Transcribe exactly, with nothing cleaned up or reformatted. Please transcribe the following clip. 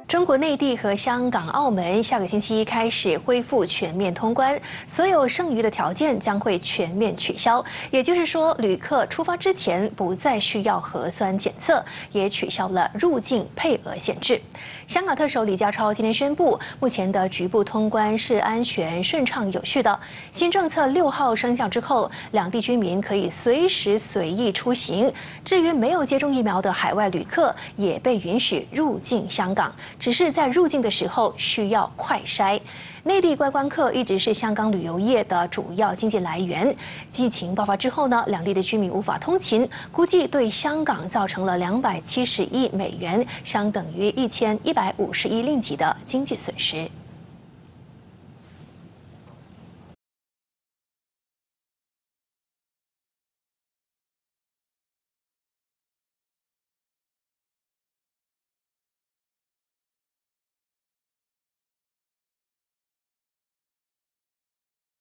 中国内地和香港、澳门下个星期一开始恢复全面通关，所有剩余的条件将会全面取消。也就是说，旅客出发之前不再需要核酸检测，也取消了入境配额限制。香港特首李家超今天宣布，目前的局部通关是安全、顺畅、有序的。新政策六号生效之后，两地居民可以随时随意出行。至于没有接种疫苗的海外旅客，也被允许入境香港。 只是在入境的时候需要快筛。内地观光客一直是香港旅游业的主要经济来源。疫情爆发之后呢，两地的居民无法通勤，估计对香港造成了两百七十亿美元，相等于一千一百五十亿令吉的经济损失。